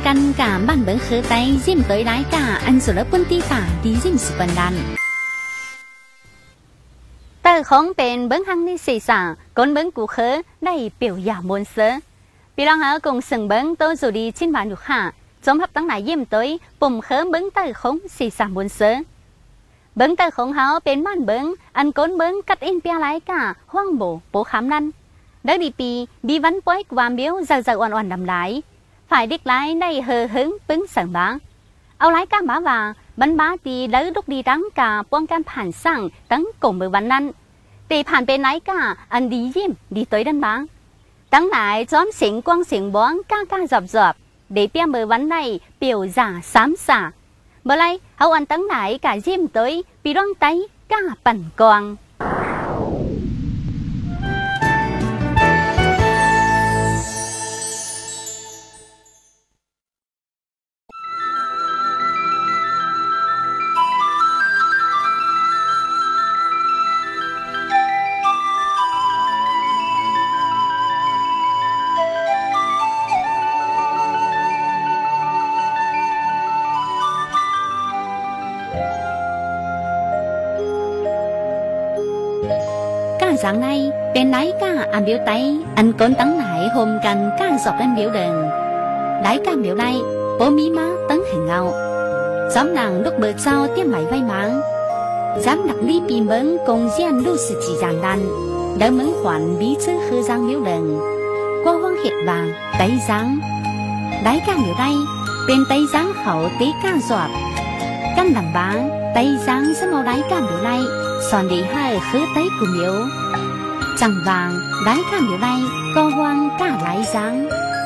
กันกาบ้านเบิ้งคือไตยิ้มตัวร้ายกาอันสุรปุ่นตีตาดียิ้มสุบันดันแต่ของเป็นเบิ้งหังในสีสาก้นเบิ้งกูเคอได้เปียวยาบนเสือปีรองหาcùng sừngเบิ้งโตสุดีชิ้นบานอยู่ค่ะจมพับตั้งไหนยิ้มตัวปุ่มเคอเบิ้งแต่ของสีสามบนเสือเบิ้งแต่ของเขาเป็นบ้านเบิ้งอันก้นเบิ้งกัดอินเปียไรกาห้องโบโปขามนั่นได้ดีปีบีวันป้อยความเบี้ยวเจออ่อนๆดำไหลฝ่ายเด็กไล่ได้เฮอหึงปึ้งสั่งบ้างเอาไล่กาหมาว่าบันบ้าตีแล้วลุกดีดังกาป้องกันผ่านสั่งตั้งกลมมือวันนั้นตีผ่านเป็นไล่กาอันดียิ้มดีตัวดันบ้างตั้งไหนจอมเสียงกวางเสียงบ้องก้าจอบเดี๋ยวเปียมือวันในเปียวจ่าสามสาเมื่อไรเอาอันตั้งไหนกายิ้มตัวปีร้องไตก้าปั่นกวางsáng nay bên lái ca ăn biểu tay anh con tấn lại hôm canh ca dọc lên biểu đền lái ca biểu này bố mí má tấn hình ngầu xóm nàng lúc bờ sau tiêm mày vay máng dám đặt ly pin bấn cùng gian lưu sự chỉ giàn đàn đỡ mấn khoản bí chữ khư giang biểu đền qua hoang hiệt vàng tay giáng lái ca biểu đây bên tay giáng khẩu tí ca dọp căn đằng báng tay giáng sẽ mau lái ca biểu này sòn đi hai khứ tay của miếu chẳng vàng đái ca miếu này co hoang cả lái dáng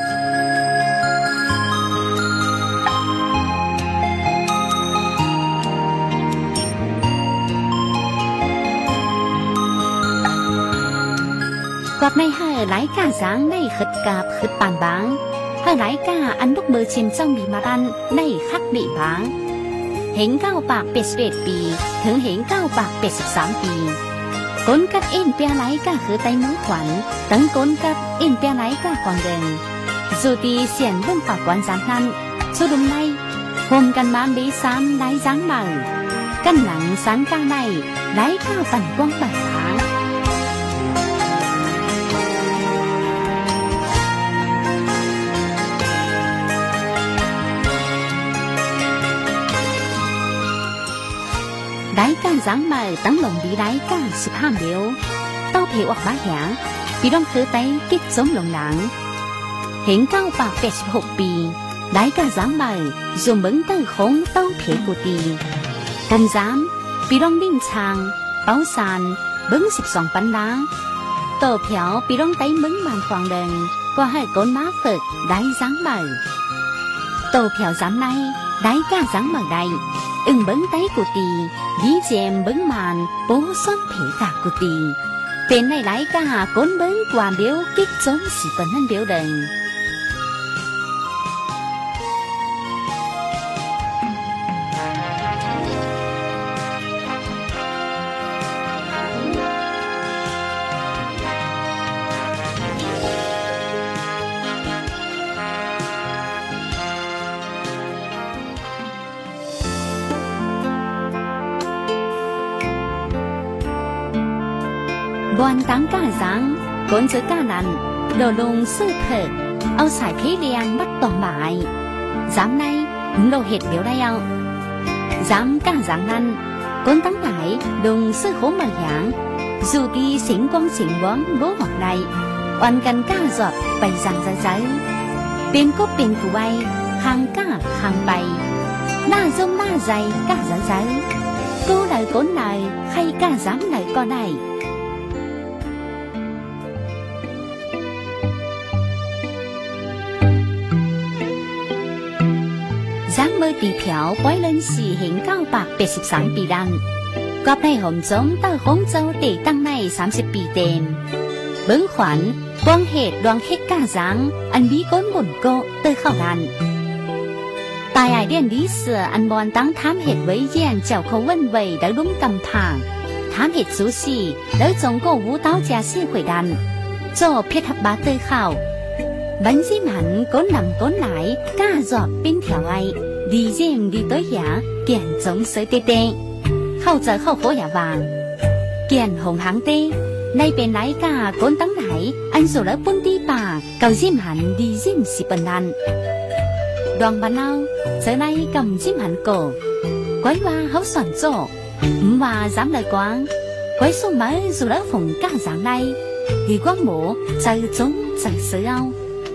quạt này hai lái ca dáng này khất cạp khất bàn báng hai lái ca ăn lúc mơ chìm trong bị mà ăn này khắc bị báng hình cao bạc 81 ปีถึงhình cao bạc 83 ปีก้นกัดเอ็นเปียไหลก็คือไตมือขวัญตั้งก้นกัดเอ็นเปียไหลก็กวางเดินจูตีเสียนรุ่มปากกวนจานนั้นสุดุมในโฮมกันมาบีซ้ำไหลจ้างเบากันหลังสันกลางในไหลข้าวปั่นกว้างป่าđáy ca dáng mờ tấn lồng bị đáy ca 15 biểu taoผิวออกบ้าหยาปีร้องคือไตกิ๊กสมหลงหลังเห็นเก้าปาก86 ปีđáy ca dáng mờ dùng bứng tư khốn taoผิวกูตีผมย้ำปีร้องดิ้นชางเป้าซานบึ้ง12 ปันล้างโตเผียวปีร้องไตบึ้งมันควางเดินก็ให้ก้นม้าฝึกđáy dáng mờโตเผียวย้ำในđáy ca dáng mờ đây bấn tay của tì dí chèm bấn màn bố xóm thể cả của tì tên này lái ca hà cốn bấn quà biếu kích giống sĩ bấn hơn biếu đềnบอนตั้งก้าจังก้นเจอก้านันโดลงซื้อเถิดเอาสายเพเรียนมัดต่อหมายย้ำในโลเห็ดเดี๋ยวได้เอาย้ำก้าจังนั้นก้นตั้งไหนลงซื้อโขมบางอย่างdù điสิงกองสิงบ้องโบ้บอกใดวันกันก้าจอดไปจังใจเป็นก็เป็นกูไว้ห่างก้าห่างไปหน้าจงหน้าใจก้าใจกูไหนก้นไหนใครก้าย้ำไหนก็ได้dáng mơ tỳ phiểu quái lên xì hình cao bạc 83 ปีดันก็ในหอมจงเต้าของเจ้าตีตั้งใน30 ปีเต็มเบิ้งขวัญกวางเหตุดวงเฮ็ดก้าจังอันบีก้นบุญโกเตยเข้าดันตายไอเดียนดีเสืออันบอนตั้งถามเหตุไว้เยี่ยนเจ้าเขาเว้นไว้ได้ลุ้มกำผางถามเหตุสูสีแล้วจงก็วูเต้าจ่าซี่หวยดันโจเพียทับบาเตยเข้า bánh diêm hẳn có nằm có lại ca giọt bên theo ai đi diêm đi tới nhà kiện giống sới tê tê khâu giờ khâu phố nhà vàng kiện hồng háng tê nay bên lái ca cốn tắng lại anh rồi đã buôn đi bà cầu diêm hẳn đi diêm xì bần ăn đoàn bà lao giờ nay cầm diêm hẳn cổ quái hoa hấu soạn rổ mà dám lời quán quái số mới dù đã phùng ca dạng này thì quán mổ chơi giống chơi sới ao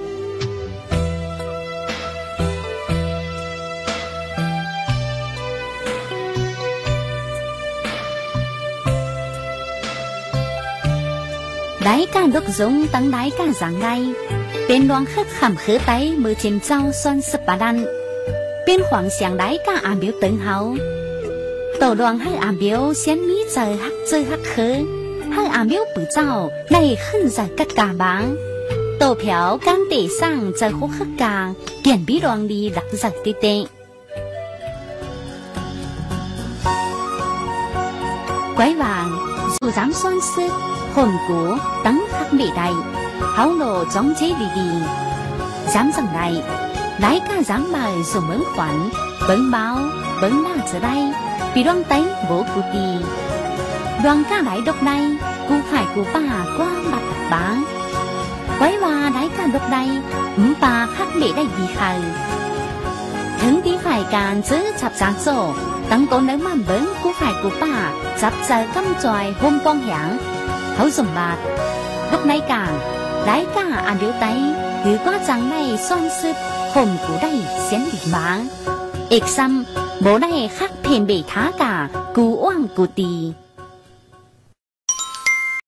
đáy ca đốc giống tăng đáy ca dạng này bên loang khất khẩm khứ tay mưa trên trao son sập bà đan bên khoảng sáng đáy ca ảm biểu tấn hậu tổ đoàn hai ảm biểu xén mí chơi hắc khứ hai ảm biểu bự trao này khẩn giải cắt cả báng tổ phiếu can tể sang chơi khúc khất cả kiển bí đoàn đi đặc giặc tê tê quái vàng dù dám son sức hồn của tắng khắc bị đầy háo nổ chống chế đi dám rằng này lái ca dám bài dùng mớn khoản bấn báo bấn na trở đây vì đoan tay bố cụ tì đoàn ca đáy độc này cụ phải cụ bà qua mặt bán quái hoa đáy ca độc này bà khắc bị đây gì khờ thứng tí phải càng giữ chạp sáng sổ tăng tốn nếu mà bấn cụ phải cụ bà chạp giờ căm tròi hôm con hẻng hấu dùng bạt lúc này càng lái ca ăn điếu tay cứ qua trắng này son sức hồn của đây xén bị máng ếch xăm bố này khắc phền bể thá cả cú oang cú tì